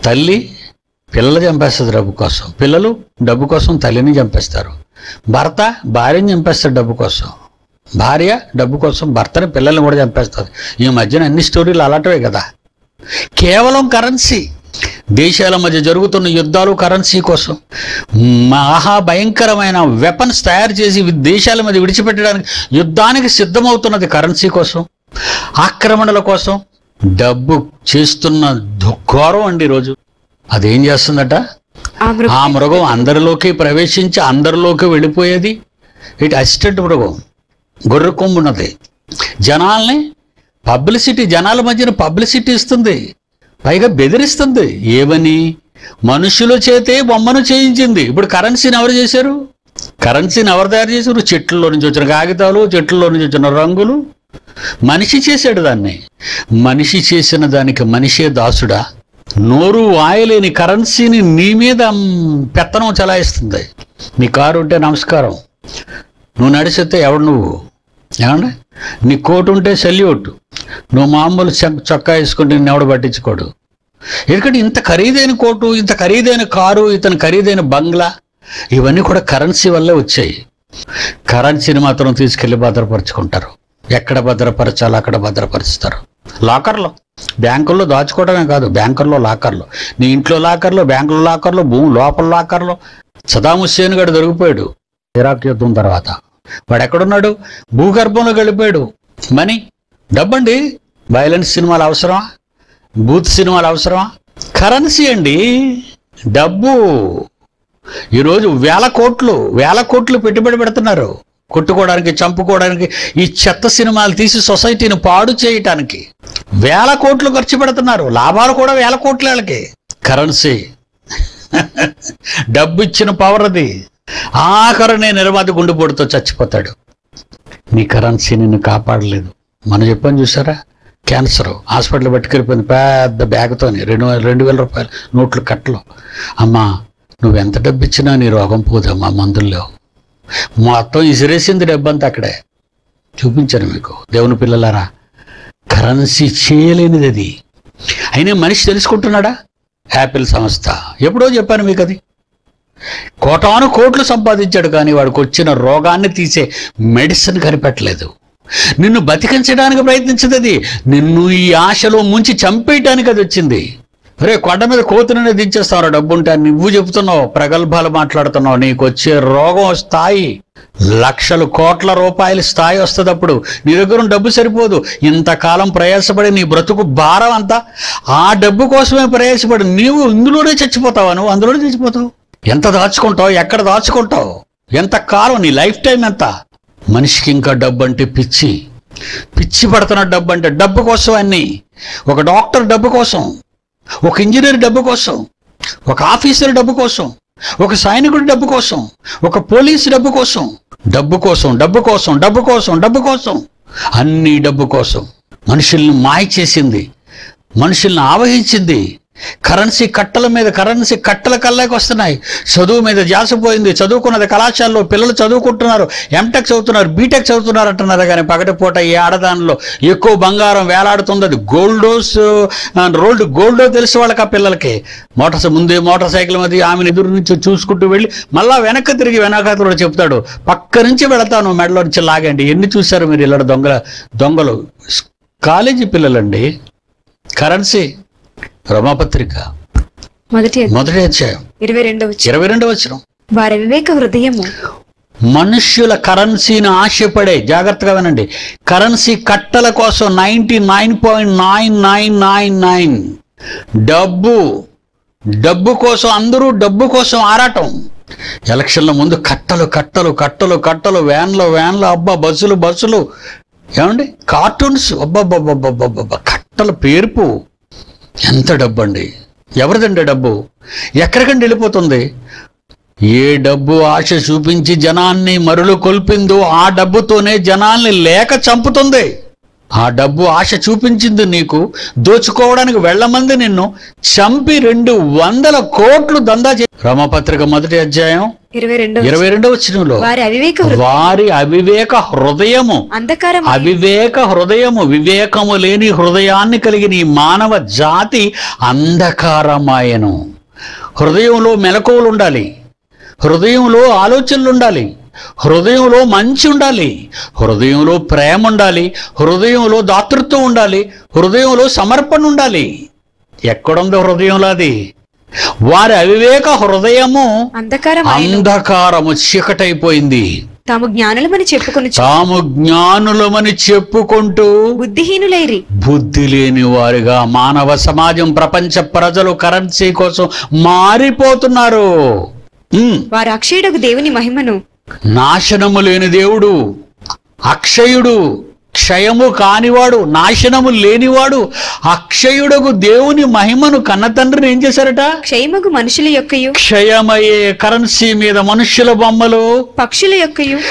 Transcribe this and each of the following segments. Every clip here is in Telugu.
తల్లి పిల్లలు చంపేస్తుంది డబ్బు కోసం, పిల్లలు డబ్బు కోసం తల్లిని చంపేస్తారు, భర్త భార్యని చంపేస్తాడు డబ్బు కోసం, భార్య డబ్బు కోసం భర్తని పిల్లల్ని కూడా చంపేస్తుంది. ఈ మధ్యన అన్ని స్టోరీలు అలాంటివే కదా. కేవలం కరెన్సీ, దేశాల మధ్య జరుగుతున్న యుద్ధాలు కరెన్సీ కోసం, మహాభయంకరమైన వెపన్స్ తయారు చేసి దేశాల మధ్య విడిచిపెట్టడానికి యుద్ధానికి సిద్ధమవుతున్నది కరెన్సీ కోసం, ఆక్రమణల కోసం. డబ్బు చేస్తున్న ఘోరం అండి ఈరోజు. అదేం చేస్తుందట, ఆ మృగం అందరిలోకి ప్రవేశించి అందరిలోకి వెళ్ళిపోయేది. ఇటు అసిస్టెంట్ మృగం గొర్రె కొమ్మున్నది, జనాల్ని పబ్లిసిటీ, జనాల మధ్యన పబ్లిసిటీ ఇస్తుంది, పైగా బెదిరిస్తుంది. ఏమని? మనుషుల చేతే బొమ్మను చేయించింది. ఇప్పుడు కరెన్సీని ఎవరు చేశారు? కరెన్సీని ఎవరు తయారు చేశారు? చెట్లలో నుంచి వచ్చిన కాగితాలు, చెట్లలో నుంచి వచ్చిన రంగులు. మనిషి చేశాడు దాన్ని. మనిషి చేసిన దానికి మనిషే దాసుడా? నోరు వాయలేని కరెన్సీని నీ మీద పెత్తనం చలాయిస్తుంది. నీ కారు ఉంటే నమస్కారం, నువ్వు నడిచితే ఎవడు నువ్వు? ఏమండి, నీ కోటు ఉంటే సెల్యూట్, నువ్వు మామూలు చొక్కా వేసుకుంటే నిన్ను ఎవడు పట్టించుకోడు. ఎందుకంటే ఇంత ఖరీదైన కోటు, ఇంత ఖరీదైన కారు, ఇతని ఖరీదైన బంగ్లా, ఇవన్నీ కూడా కరెన్సీ వల్లే వచ్చాయి. కరెన్సీని మాత్రం తీసుకెళ్ళి భద్రపరుచుకుంటారు. ఎక్కడ భద్రపరచాలో అక్కడ భద్రపరుస్తారు. లాకర్లో, బ్యాంకుల్లో దాచుకోవడమే కాదు, బ్యాంకుల్లో లాకర్లు, నీ ఇంట్లో లాకర్లు, బ్యాంకుల లాకర్లు, భూమి లోపల లాకర్లు. సదాం హుస్సేన్ గారు దొరికిపోయాడు ఇరాక్ యుద్ధం తర్వాత. వాడు ఎక్కడున్నాడు? భూగర్భంలో గడిపాడు. మనీ, డబ్బండి. వైలెన్స్ సినిమాలు అవసరమా? బూత్ సినిమాలు అవసరమా? కరెన్సీ అండి, డబ్బు. ఈరోజు వేల కోట్లు పెట్టుబడి పెడుతున్నారు కొట్టుకోవడానికి, చంపుకోవడానికి, ఈ చెత్త సినిమాలు తీసి సొసైటీని పాడు చేయటానికి వేల కోట్లు ఖర్చు పెడుతున్నారు. లాభాలు కూడా వేల కోట్ల వాళ్ళకి. కరెన్సీ డబ్బు ఇచ్చిన పవర్ అది. ఆఖరనే నిర్మాత గుండెపోటుతో చచ్చిపోతాడు. నీ కరెన్సీ నిన్ను కాపాడలేదు. మనం చెప్పాను చూసారా, క్యాన్సర్ హాస్పిటల్ పట్టుకెళ్ళిపోయింది పెద్ద బ్యాగ్తోని 2,000 రూపాయలు నోట్లు కట్టలు. అమ్మా, నువ్వెంత డబ్బు ఇచ్చినా నీ రోగం పోదమ్మా, మందుల్లో మొత్తం ఇసిరేసింది డబ్బంతా అక్కడే. చూపించాను మీకు. దేవుని పిల్లలారా, కరెన్సీ చేయలేనిది అది. అయినా మనిషి తెలుసుకుంటున్నాడా? యాపిల్ సంస్థ, ఎప్పుడో చెప్పాను మీకు, అది కోటాను కోట్లు సంపాదించాడు, కానీ వాడికి వచ్చిన రోగాన్ని తీసే మెడిసిన్ కనిపెట్టలేదు. నిన్ను బతికించడానికి ప్రయత్నించదు అది, నిన్ను ఈ ఆశలో ముంచి చంపేయటానికి అది వచ్చింది. రే, కొండ మీద కోతుననే దించేస్తావు డబ్బు ఉంటే, నువ్వు చెబుతున్నావు, ప్రగల్భాలు మాట్లాడుతున్నావు. నీకు వచ్చే రోగం స్థాయి లక్షలు కోట్ల రూపాయల స్థాయి వస్తుంది. అప్పుడు నీ దగ్గర డబ్బు సరిపోదు. ఇంతకాలం ప్రయాసపడి నీ బ్రతుకు భారం అంతా ఆ డబ్బు కోసమే ప్రయాసపడి నీవు ఇందులోనే చచ్చిపోతావా? నువ్వు అందులోనే చచ్చిపోతావు. ఎంత దాచుకుంటావు? ఎక్కడ దాచుకుంటావు? ఎంత కాలం? నీ లైఫ్ టైం ఎంత? మనిషికి ఇంకా డబ్బు అంటే పిచ్చి పడుతున్న డబ్బు అంటే, డబ్బు కోసం అన్నీ. ఒక డాక్టర్ డబ్బు కోసం, ఒక ఇంజనీర్ డబ్బు కోసం, ఒక ఆఫీసర్ డబ్బు కోసం, ఒక సైనికుడు డబ్బు కోసం, ఒక పోలీసు డబ్బు కోసం, డబ్బు కోసం, డబ్బు కోసం, డబ్బు కోసం, డబ్బు కోసం, అన్ని డబ్బు కోసం. మనుషుల్ని మాయ చేసింది, మనుషుల్ని ఆవహించింది. కరెన్సీ కట్టల మీద కరెన్సీ కట్టల కల్లాకి వస్తున్నాయి. చదువు మీద జాసిపోయింది. చదువుకున్నది కళాశాలలో పిల్లలు చదువుకుంటున్నారు, ఎంటెక్ చదువుతున్నారు, బీటెక్ చదువుతున్నారు అంటున్నారు. కానీ పగటిపూట ఈ ఆడదానిలో ఎక్కువ బంగారం వేలాడుతుంది. అది రోల్డ్ గోల్డో తెలిసి వాళ్ళకి, ఆ పిల్లలకి. ముందే మోటార్ సైకిల్ మీద ఆమెను ఎదురు నుంచి చూసుకుంటూ వెళ్ళి మళ్ళా వెనక్కి తిరిగి వెనకాతలో చెప్తాడు, పక్క నుంచి వెళతాను, మెడలో నుంచి లాగండి. ఎన్ని చూశారు మీరు ఇలా దొంగలు? కాలేజీ పిల్లలండి. కరెన్సీ. రోమాపత్రిక మొదటి అధ్యాయం 22వ వచనం. వారి వివేక హృదయము మనుష్యుల కరెన్సీని ఆశపడే, జాగ్రత్తగా వినండి, కరెన్సీ కట్టల కోసం 99.9999 డబ్బు కోసం, అందరూ డబ్బు కోసం ఆరాటం. ఎలక్షన్ల ముందు కట్టలు కట్టలు కట్టలు కట్టలు, వ్యాన్లు, అబ్బా బస్సులు, ఏమండి, కార్టూన్స్, అబ్బా కట్టల పేర్పు. ఎంత డబ్బు అండి! ఎవరిదండి డబ్బు? ఎక్కడికండి వెళ్ళిపోతుంది? ఏ డబ్బు ఆశ చూపించి జనాన్ని మరులు కొల్పిందో ఆ డబ్బుతోనే జనాల్ని లేక చంపుతుంది. ఆ డబ్బు ఆశ చూపించింది నీకు, దోచుకోవడానికి వెళ్ళమంది నిన్ను, చంపి 200 కోట్లు దందా రోమపత్రిక 1వ అధ్యాయం 22వ వచనంలో వారి అవివేక హృదయము వివేకము లేని హృదయాన్ని కలిగిన ఈ మానవ జాతి అంధకారమాయను. హృదయంలో మెలకువలు ఉండాలి, హృదయంలో ఆలోచనలు ఉండాలి, హృదయంలో మంచి ఉండాలి, హృదయంలో ప్రేమ ఉండాలి, హృదయంలో దాతృత్వం ఉండాలి, హృదయంలో సమర్పణ ఉండాలి. ఎక్కడుందో హృదయంలో అది? వారి అవివేక హృదయము అంధకారము, చీకటైపోయింది. తాము జ్ఞానులమని చెప్పుకుంటూ బుద్ధి లేని వారిగా మానవ సమాజం, ప్రపంచ ప్రజలు కరెన్సీ కోసం మారిపోతున్నారు. వారు అక్షయుడకు దేవుని మహిమను, నాశనము లేని దేవుడు, అక్షయుడు, క్షయము కానివాడు, నాశనము లేనివాడు, అక్షయుడకు దేవుని మహిమను కన్న తండ్రిని ఏం చేశారట? క్షయమగు మనుషుల యొక్కయు, క్షయమయ్యే కరెన్సీ మీద మనుష్యుల బొమ్మలు, పక్షుల యొక్కయు,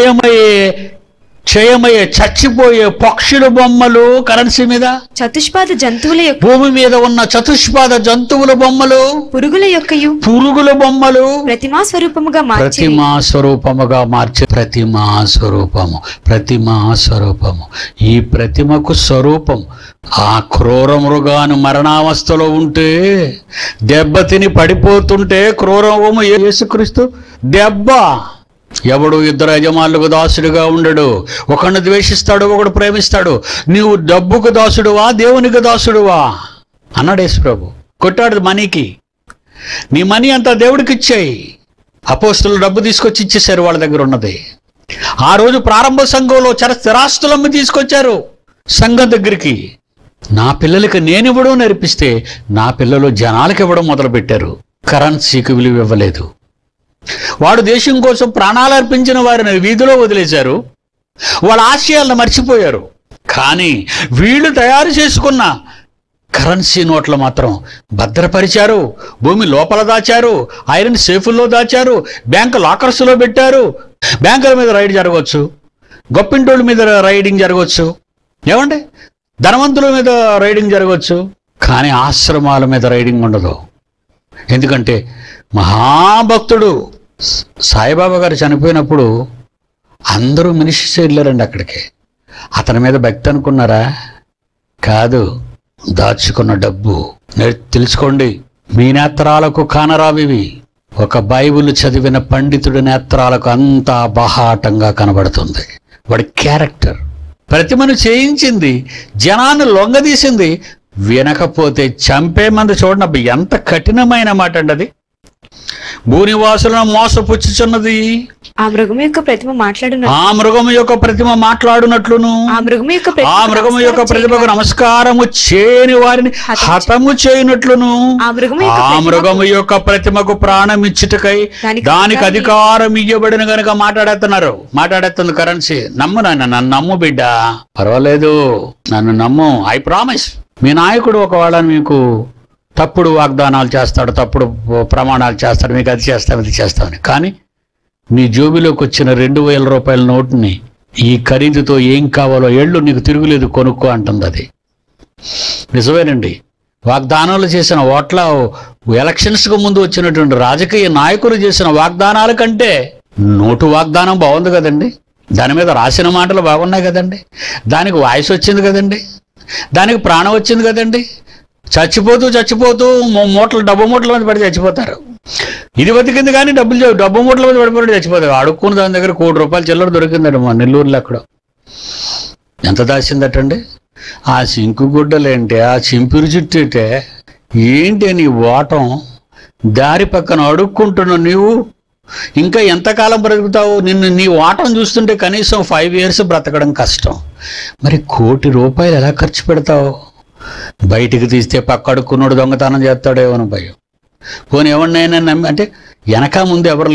క్షయమయ్యే చచ్చిపోయే పక్షుల బొమ్మలు కరెన్సీ మీద, చతుష్పాద జంతువుల యొక్క, భూమి మీద ఉన్న చతుష్పాద జంతువుల బొమ్మలు, పురుగుల యొక్కయు, పురుగుల బొమ్మలు, ప్రతిమా స్వరూపముగా మార్చి ప్రతిమా స్వరూపము. ఈ ప్రతిమకు స్వరూపం ఆ క్రూర మృగాను మరణావస్థలో ఉంటే, దెబ్బతిని పడిపోతుంటే క్రూరము యేసుక్రీస్తు దెబ్బ. ఎవడు 2 యజమానులకు దాసుడిగా ఉండడు, ఒకడిని ద్వేషిస్తాడు, ఒకడు ప్రేమిస్తాడు. నీవు డబ్బుకు దాసుడువా, దేవునికి దాసుడువా అన్నాడు యేసు ప్రభు. కొట్టాడు మనీకి. నీ మనీ అంతా దేవుడికి ఇచ్చేయి. అపోస్తులు డబ్బు తీసుకొచ్చి ఇచ్చేశారు వాళ్ళ దగ్గర ఉన్నది. ఆ రోజు ప్రారంభ సంఘంలో స్థిరాస్తులమ్మి తీసుకొచ్చారు సంఘం దగ్గరికి. నా పిల్లలకి నేను ఇవ్వడం నేర్పిస్తే నా పిల్లలు జనాలకు ఇవ్వడం మొదలుపెట్టారు. కరెన్సీకి విలువ ఇవ్వలేదు. వాడు దేశం కోసం ప్రాణాలు అర్పించిన వారిని వీధిలో వదిలేశారు. వాళ్ళ ఆశయాలను మర్చిపోయారు. కానీ వీళ్ళు తయారు చేసుకున్న కరెన్సీ నోట్లు మాత్రం భద్రపరిచారు, భూమి లోపల దాచారు, ఐరన్ సేఫుల్లో దాచారు, బ్యాంకు లాకర్స్లో పెట్టారు. బ్యాంకుల మీద రైడ్ జరగవచ్చు, గొప్పింటోళ్ళ మీద రైడింగ్ జరగవచ్చు, ఏమండి ధనవంతుల మీద రైడింగ్ జరగవచ్చు, కానీ ఆశ్రమాల మీద రైడింగ్ ఉండదు. ఎందుకంటే మహాభక్తుడు సాయిబాబా గారు చనిపోయినప్పుడు అందరూ మినిస్ట్రీ వెళ్ళారండి అక్కడికి. అతని మీద భక్తి అనుకున్నారా? కాదు, దాచుకున్న డబ్బు. తెలుసుకోండి, మీ నేత్రాలకు కానరావివి. ఒక బైబిల్ చదివిన పండితుడి నేత్రాలకు అంతా బాహాటంగా కనబడుతుంది. వాడి క్యారెక్టర్. ప్రతిమను చేయించింది, జనాన్ని లొంగదీసింది, వినకపోతే చంపే మంది. చూడండి, ఎంత కఠినమైన మాట అండి అది. భూనివాసులను మోసపుచ్చుచున్నది. ఆ మృగము యొక్క ప్రతిమ మాట్లాడునట్లును, ఆ మృగము యొక్క ప్రతిమకు నమస్కారము చేయని వారిని హతము చేయనట్లును, ఆ మృగము యొక్క ప్రతిమకు ప్రాణం ఇచ్చుటకై దానికి అధికారం ఇవ్వబడిన గనుక మాట్లాడేస్తుంది కరెన్సీ. నమ్ము నాన్న, నన్ను నమ్ము బిడ్డ, పర్వాలేదు, నన్ను నమ్ము, ఐ ప్రామిస్. మీ నాయకుడు ఒకవేళ మీకు తప్పుడు వాగ్దానాలు చేస్తాడు, తప్పుడు ప్రమాణాలు చేస్తాడు, మీకు అది చేస్తాం ఇది చేస్తామని. కానీ నీ జోబిలోకి వచ్చిన 2000 రూపాయల నోటుని ఈ ఖరీదుతో ఏం కావాలో ఏళ్ళు నీకు తిరుగులేదు, కొనుక్కో అంటుంది అది. నిజమేనండి. వాగ్దానాలు చేసిన ఓట్ల ఎలక్షన్స్కు ముందు వచ్చినటువంటి రాజకీయ నాయకులు చేసిన వాగ్దానాల కంటే నోటు వాగ్దానం బాగుంది కదండి. దాని మీద రాసిన మాటలు బాగున్నాయి కదండి. దానికి వాయిస్ వచ్చింది కదండి, దానికి ప్రాణం వచ్చింది కదండి. చచ్చిపోతూ డబ్బు మూటల మీద పడి చచ్చిపోతారు. ఇది బతికింది కానీ డబ్బు మూటల మీద పడిపోయి చచ్చిపోతారు. అడుక్కుని దాని దగ్గర 1 కోటి రూపాయల చిల్లర దొరికిందండి మా నెల్లూరులో. అక్కడ ఎంత దాచిందటండి. ఆ సింకు గుడ్డలేంటే, ఆ చింపిరి చుట్టేటే ఏంటి నీ ఓటం? దారి పక్కన అడుక్కుంటున్న నీవు ఇంకా ఎంతకాలం బ్రతుకుతావు? నీ ఓటం చూస్తుంటే కనీసం 5 years బ్రతకడం కష్టం. మరి 1 కోటి రూపాయలు ఎలా ఖర్చు పెడతావు? బయటికి తీస్తే పక్క అడుక్కున్నాడు దొంగతనం చేస్తాడేమో భయం. పోనీ ఎవరినైనా నమ్మి అంటే వెనక ముందు ఎవరు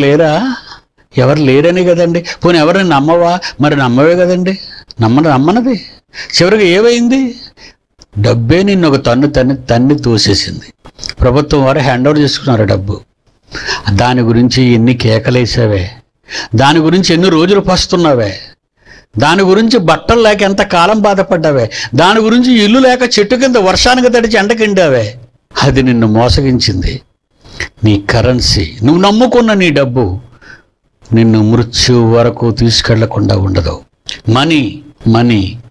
లేరని కదండి. పోనీ ఎవరిని నమ్మవా? మరి నమ్మవే కదండి. నమ్మనది చివరికి ఏమైంది? డబ్బే నిన్ను ఒక తన్ని తోసేసింది. ప్రభుత్వం వారు హ్యాండ్ ఓవర్ చేసుకున్నారు డబ్బు. దాని గురించి ఎన్ని కేకలేసావే, దాని గురించి ఎన్ని రోజులు పస్తున్నావే. దాని గురించి బట్టలు లేక ఎంత కాలం బాధపడ్డావే, దాని గురించి ఇల్లు లేక చెట్టు కింద వర్షానికి తడిచి ఎండకిండావే. అది నిన్ను మోసగించింది. నీ కరెన్సీ, నువ్వు నమ్ముకున్న నీ డబ్బు నిన్ను మృత్యు వరకు తీసుకెళ్లకుండా ఉండదు. మనీ